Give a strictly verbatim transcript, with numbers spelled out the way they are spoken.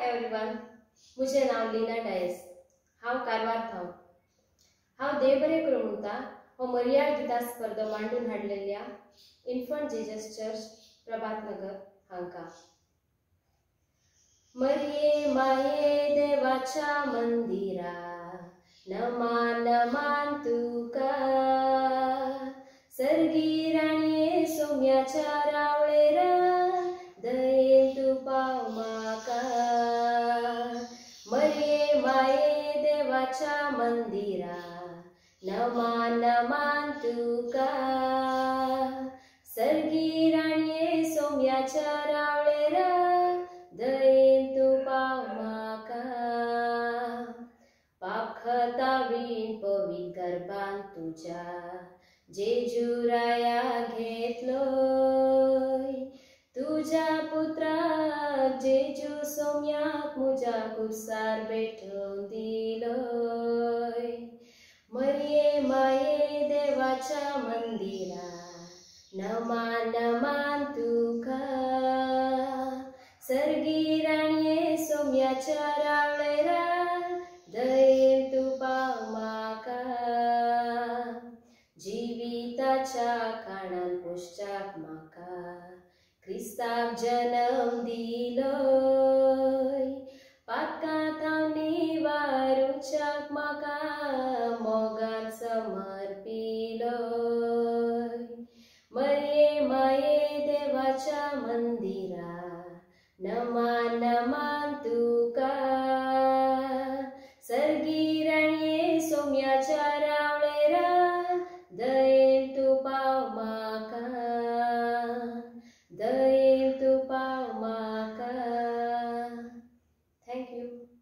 Everyone, मुझे नाव लीना डायस. हांव कारवार थाव. हांव देव बरें करूं म्हणटा हो मर्याद गिता स्पर्धा मांडून हाडलेल्या Infant Jesus Church Prabhat Nagar हांकां. मरिये माये देवाच्या मंदिरा नमान नमान तुका. सर्गी राणये सोम्याच्या रावळेरा दयेन तू पाव म्हाका. मरिये माये देवाच्या मंदिरा नमान नमान तुका. सर्गी राणये सोम्याच्या रावळेरा दयेन तू पाव म्हाका. पाप खाता विण पवित्र गर्भान तुझ्या जेजुराया घेतलोय. तुझ्या पुत्राक जेजू सोम्याक मुझ्या कुर्सार भेटून दिलोय. मरिये माये देवाच्या मंदिरा नमान नमान तुका. सर्गी राणये सोम्याच्या रावळेरा दयेन तू पाव म्हाका. जिविताच्या काळान पोसच्याक म्हाका क्रिस्ताक जन्म दिलोय. पातकांत हांव निवारुच्याक म्हाका मोगान समर्पिलोय. मरिये माये देवाच्या मंदिरा नमान नमान तुका. सर्गी राणये सोम्याच्या रावळेरा दयेन तू पाव म्हाका. दयेन तू पाव म्हाका. Thank you.